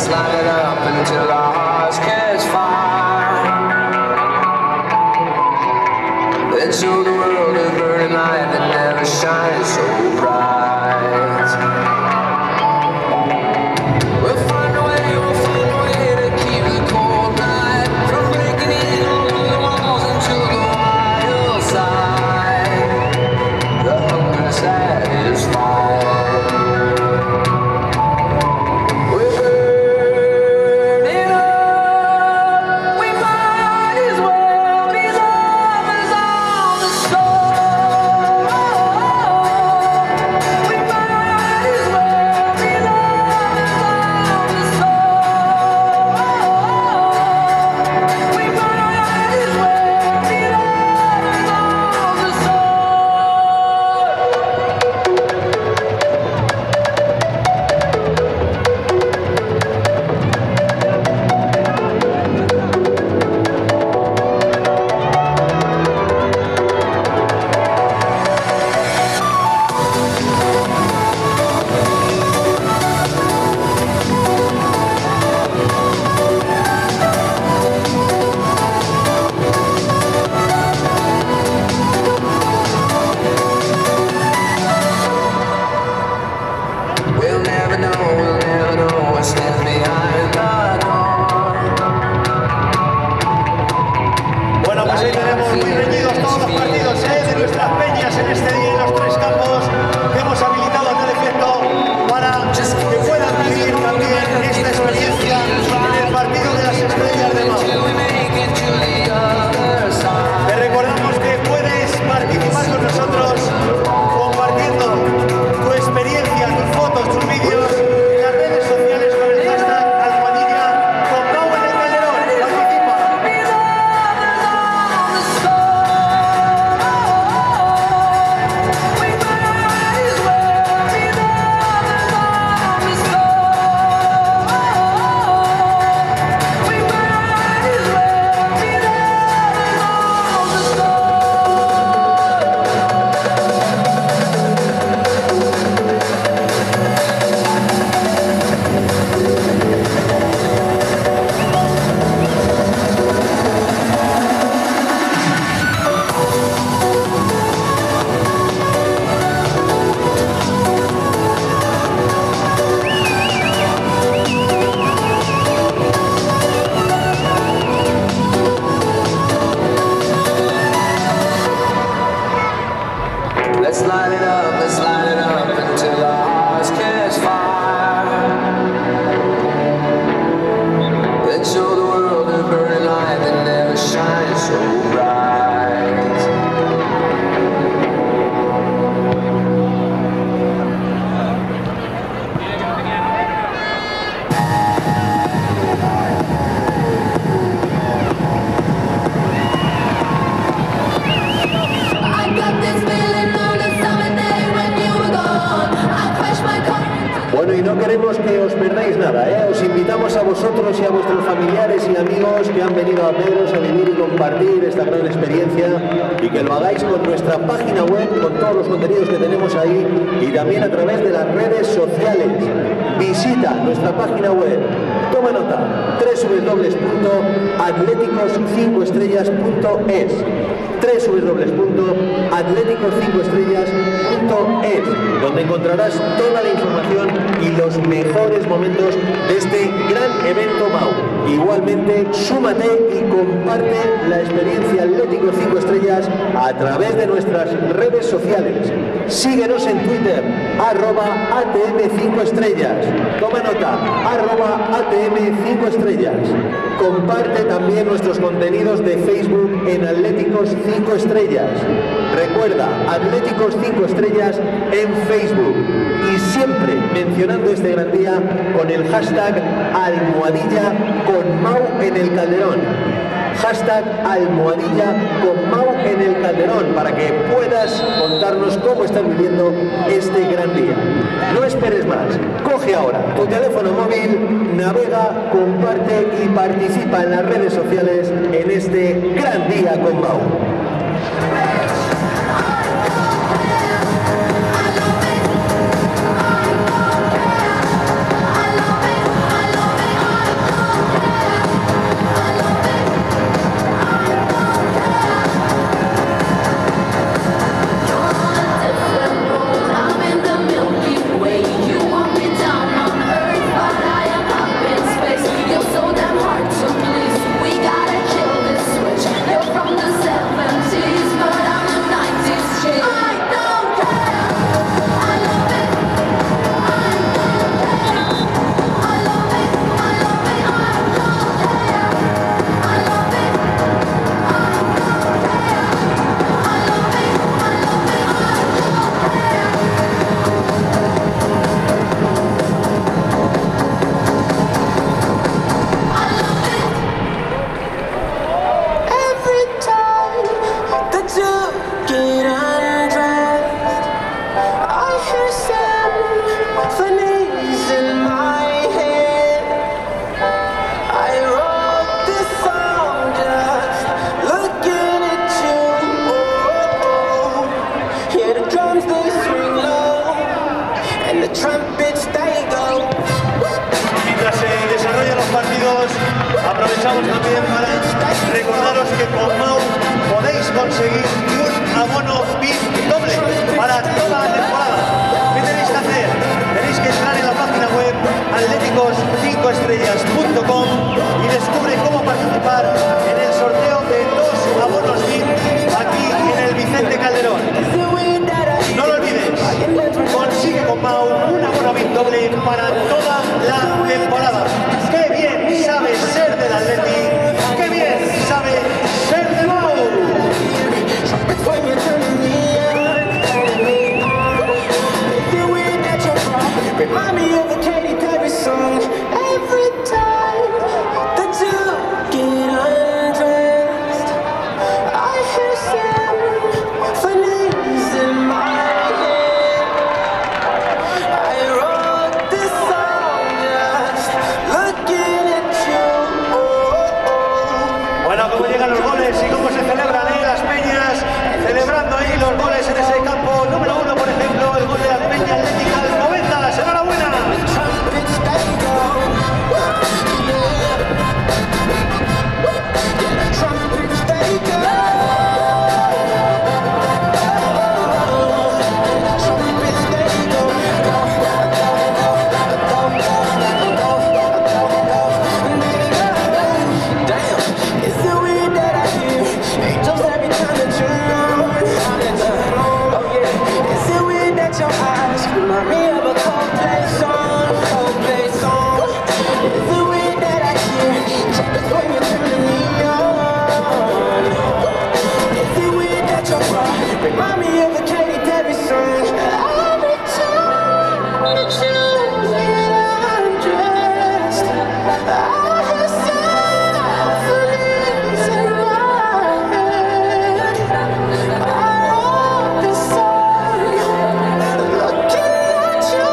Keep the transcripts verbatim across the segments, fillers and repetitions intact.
vosotros y a vuestros familiares y amigos que han venido a veros, a vivir y compartir esta gran experiencia, y que lo hagáis con nuestra página web, con todos los contenidos que tenemos ahí, y también a través de las redes sociales. Visita nuestra página web, toma nota, doble u doble u doble u punto atléticos cinco estrellas punto es, doble u doble u doble u punto atléticos cinco estrellas punto es, donde encontrarás toda la información y los mejores momentos de este gran evento M A U. Igualmente, súmate y comparte la experiencia Atlético cinco estrellas a través de nuestras redes sociales. Síguenos en Twitter, arroba A T M cinco estrellas. Toma nota, arroba A T M cinco estrellas. Comparte también nuestros contenidos de Facebook en Atléticos cinco estrellas. Recuerda, Atléticos cinco estrellas en Facebook. Y siempre mencionando este gran día con el hashtag almohadilla con M A U en el Calderón. Hashtag almohadilla con M A U en el Calderón, para que puedas contarnos cómo estás viviendo este gran día. No esperes más, coge ahora tu teléfono móvil, navega, comparte y participa en las redes sociales en este gran día con M A U. Mientras se desarrollan los partidos, aprovechamos también para recordaros que con Mau podéis conseguir un abono V I P doble para toda la temporada. ¿Qué tenéis que hacer? Tenéis que entrar en la página web atléticos cinco estrellas punto com y descubre cómo participar en el sorteo de dos abonos V I P aquí en el Vicente Calderón. No lo olvides, consigue con Mau un abono V I P doble para toda la temporada. ¡Qué bien sabe ser del Atleti! ¡Qué bien sabe ser de Mau! Remind me of a Katy Perry song every time that you get undressed. I hear symphonies in my head. I wrote this song just looking at you. Bueno, cómo llegan los goles y cómo se celebran ahí las peñas, celebrando ahí los goles en ese campo número uno, por ejemplo, el gol de la Peña Atlética del noventa. ¡Enhorabuena! Remind me of a Katy Perry song every time that you get undressed. I hear symphonies in my head. I wrote this song looking at you.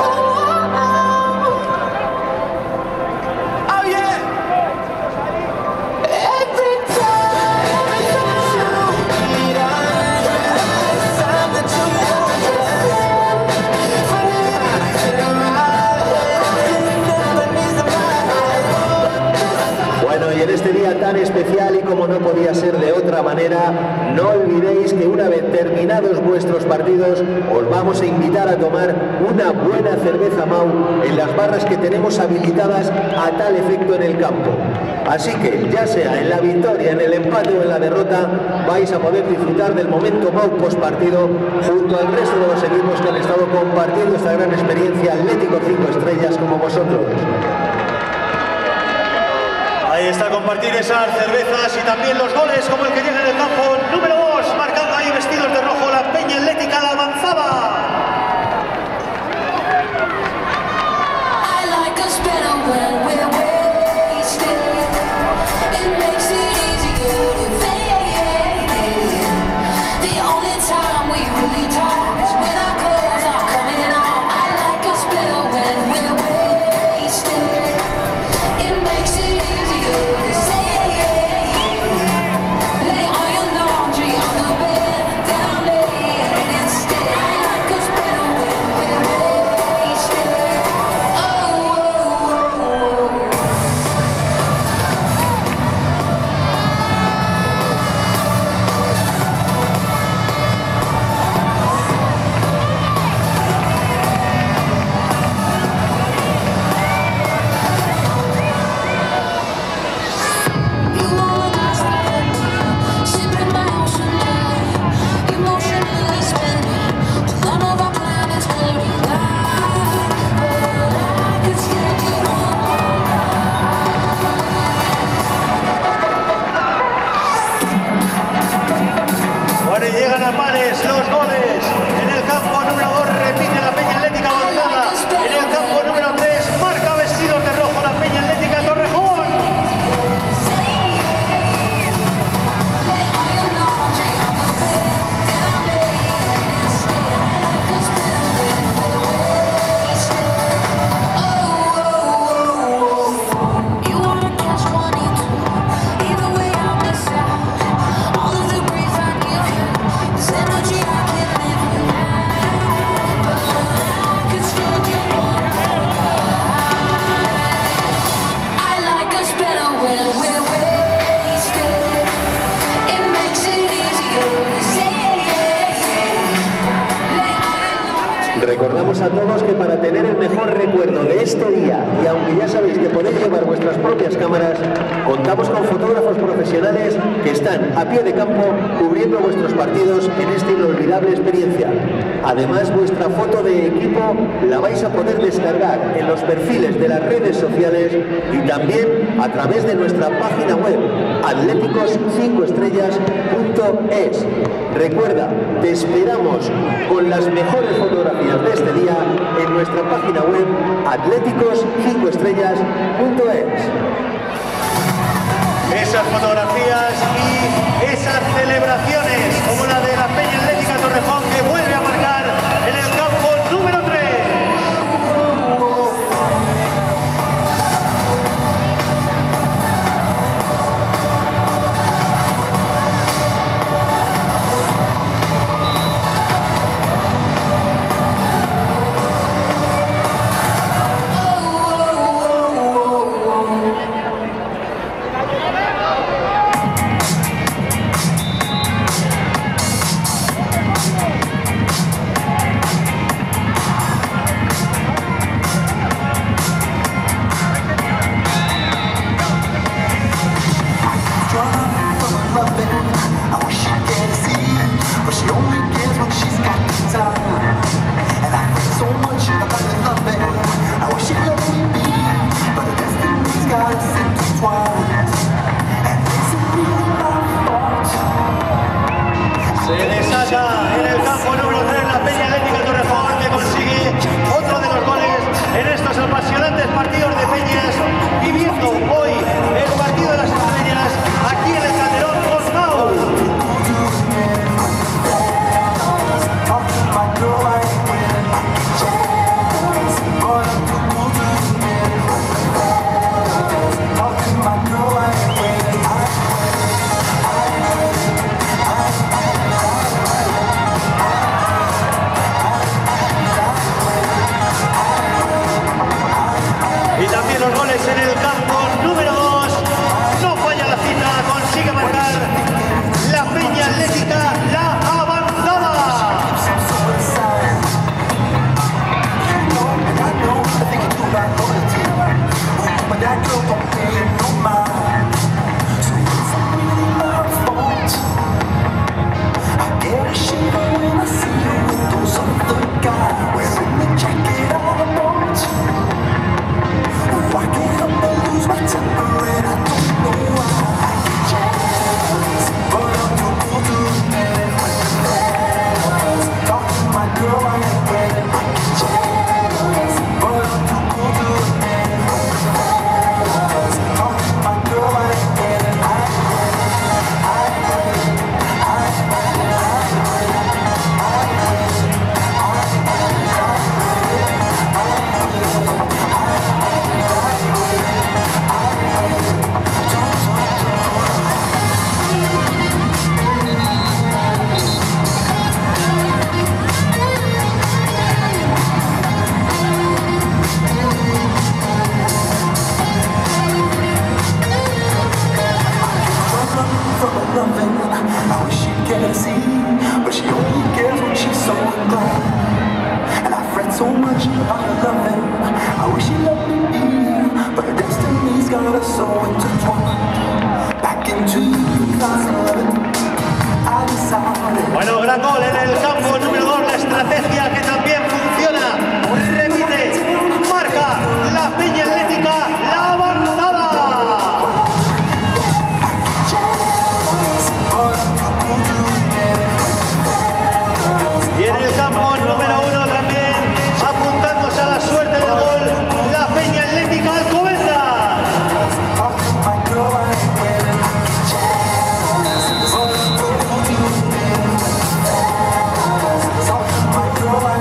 Oh yeah. Every time, every time you get Bueno, y en este día tan especial y como no podía ser de otra manera, no olvidéis que una vez terminados vuestros partidos os vamos a invitar a tomar una buena cerveza Mau en las barras que tenemos habilitadas a tal efecto en el campo. Así que, ya sea en la victoria, en el empate o en la derrota, vais a poder disfrutar del momento Mau post partido junto al resto de los equipos que han estado compartiendo esta gran experiencia Atlético cinco estrellas como vosotros. Ahí está, compartir esas cervezas y también los goles como el que llega en el campo número dos, marcando ahí vestidos de rojo la Peña Atlética La Avanzada. Lay all your laundry on the bed down there instead. I like us recordarles a todos que para tener el mejor recuerdo de este día, y aunque ya sabéis que podéis llevar vuestras propias cámaras, contamos con fotógrafos profesionales que están a pie de campo cubriendo vuestros partidos en esta inolvidable experiencia. Además, vuestra foto de equipo la vais a poder descargar en los perfiles de las redes sociales y también a través de nuestra página web atléticos cinco estrellas punto es. Recuerda, te esperamos con las mejores fotografías de este día en nuestra página web atléticos cinco estrellas punto es. Esas fotografías y esas celebraciones como la de la Peña Atlética Torrejón, que vuelve a marcar en el campo número tres. Se desata en el campo número tres la Peña Atlética Torrejón, que consigue otro de los goles en estos apasionantes partidos de Peñas, viviendo hoy el partido de las estrellas aquí en el Calderón Osmao. Y también los goles en el campo número dos. No falla la cita, consigue marcar la Peña Atlética, la avanzada. Bueno, gran gol en el campo número dos, la estrategia que también funciona. Repite, marca la Peña Atlética, la avanzada. Y en el campo número uno también, apuntándose a la suerte del gol, la Peña Atlética Alcobendas. Bye.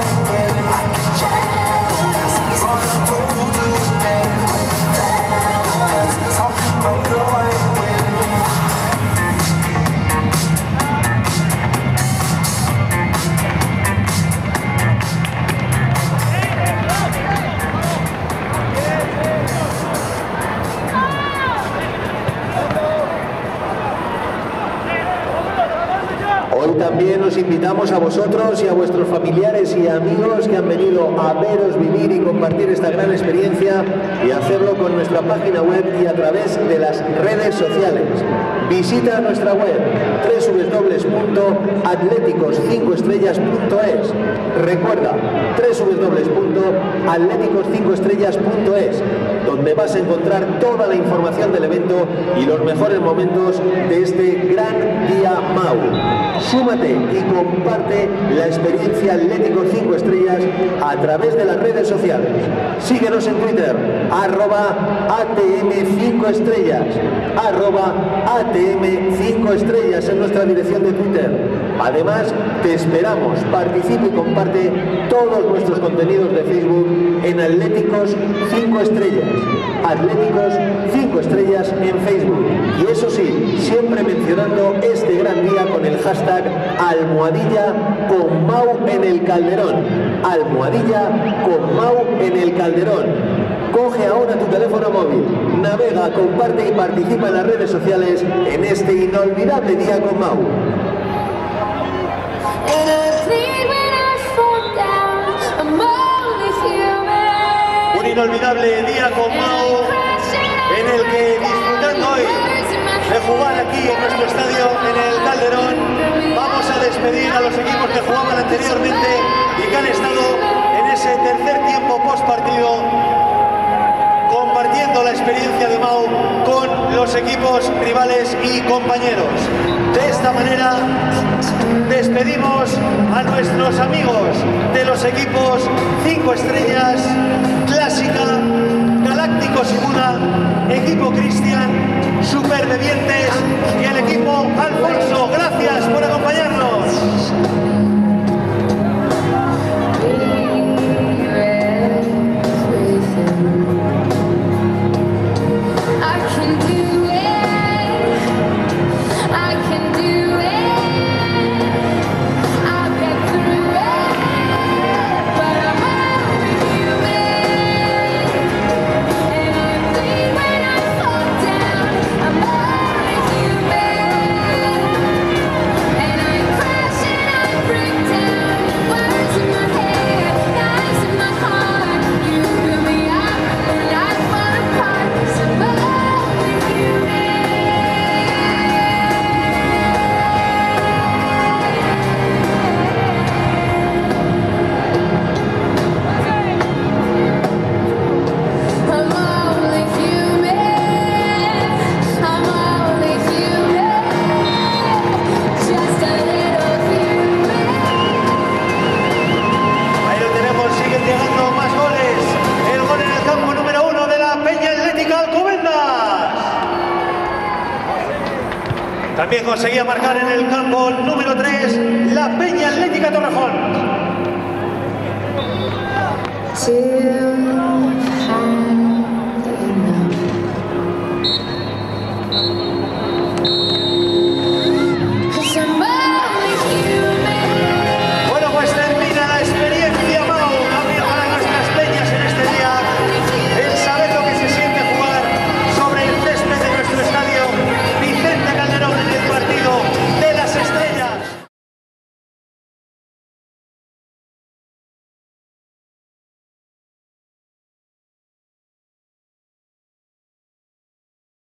invitamos a vosotros y a vuestros familiares y amigos que han venido a veros, vivir y compartir esta gran experiencia y hacerlo con nuestra página web y a través de las redes sociales. Visita nuestra web w w w punto atléticos cinco estrellas punto es. Recuerda, w w w punto atléticos cinco estrellas punto es, donde vas a encontrar toda la información del evento y los mejores momentos de este gran día Mau. Súmate y comparte la experiencia Atlético cinco estrellas a través de las redes sociales. Síguenos en Twitter, arroba A T M cinco estrellas, arroba A T M cinco estrellas en nuestra dirección de Twitter. Además, te esperamos, participa y comparte todos nuestros contenidos de Facebook en Atléticos cinco estrellas. Atléticos cinco estrellas en Facebook. Y eso sí, siempre mencionando este gran día con el hashtag almohadilla con Mau en el Calderón. Almohadilla con Mau en el Calderón. Coge ahora tu teléfono móvil, navega, comparte y participa en las redes sociales en este inolvidable día con Mau. Un inolvidable día con Mau en el que, disfrutando hoy de jugar aquí en nuestro estadio en el Calderón, vamos a despedir a los equipos que jugaban anteriormente y que han estado en ese tercer tiempo post partido compartiendo la experiencia de Mau con los equipos rivales y compañeros. De esta manera despedimos a nuestros amigos de los equipos cinco estrellas, Clásica, Galácticos y Buda, equipo Cristian, Supervivientes y el equipo Alfonso. Gracias por acompañarnos. También conseguía marcar en el campo número tres la Peña Atlética Torrejón.